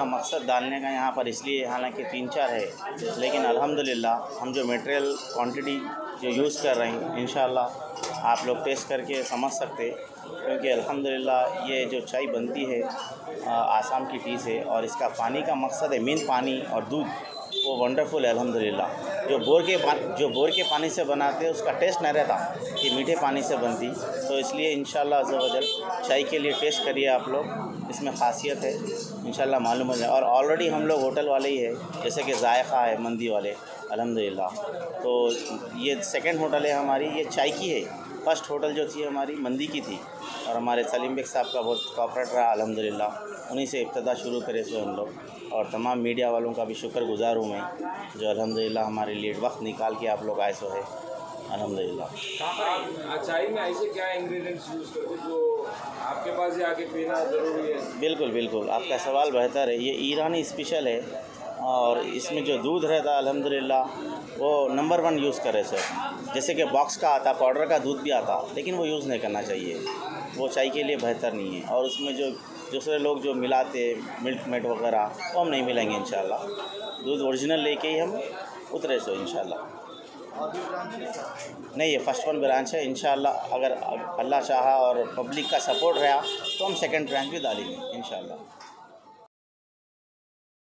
का मकसद डालने का यहाँ पर इसलिए, हालांकि 3-4 है, लेकिन अल्हम्दुलिल्लाह हम जो मटेरियल क्वांटिटी जो यूज़ कर रहे हैं इंशाअल्लाह आप लोग टेस्ट करके समझ सकते, क्योंकि अल्हम्दुलिल्लाह ये जो चाय बनती है आसाम की टी से, और इसका पानी का मकसद है मेन पानी और दूध, वो वंडरफुल है अल्हम्दुलिल्लाह। जो बोर के पानी से बनाते हैं उसका टेस्ट नहीं रहता कि मीठे पानी से बनती, तो इसलिए इंशाअल्लाह अज़्ज़ा वजल चाय के लिए टेस्ट करिए आप लोग, इसमें ख़ासियत है इंशाअल्लाह मालूम हो जाए। और ऑलरेडी हम लोग होटल वाले ही है, जैसे कि जायका है मंदी वाले अल्हम्दुलिल्लाह, तो ये सेकंड होटल है हमारी, ये चाय की है। फर्स्ट होटल जो थी हमारी मंदी की थी, और हमारे सलीम बेग साहब का बहुत कॉपरेट रहा अल्हम्दुलिल्लाह, उन्हीं से इब्तिदा शुरू करे सो हम लोग। और तमाम मीडिया वालों का भी शुक्रगुज़ार हूँ मैं, जो अल्हम्दुलिल्लाह हमारे लिए वक्त निकाल के आप लोग आए सो है अल्हम्दुलिल्लाह। चाय में ऐसे क्या इंग्रेडिएंट्स यूज़ करते जो आपके पास ही आके पीना ज़रूरी है? बिल्कुल बिल्कुल, आपका सवाल बेहतर है। ये ईरानी स्पेशल है, और इसमें जो दूध रहता है अल्हम्दुलिल्लाह वो नंबर 1 यूज़ करे सर। जैसे कि बॉक्स का आता, पाउडर का दूध भी आता, लेकिन वो यूज़ नहीं करना चाहिए, वो चाय के लिए बेहतर नहीं है। और उसमें जो दूसरे लोग जो मिलाते मिल्क मेड वगैरह, वो हम नहीं मिलाएंगे इंशाअल्लाह। दूध ओरिजिनल लेके ही हम उतरे सो इंशाअल्लाह। नहीं, ये फर्स्ट 1 ब्रांच है इंशाअल्लाह। अगर अल्लाह चाहा और पब्लिक का सपोर्ट रहा तो हम सेकंड ब्रांच भी डालेंगे इंशाअल्लाह।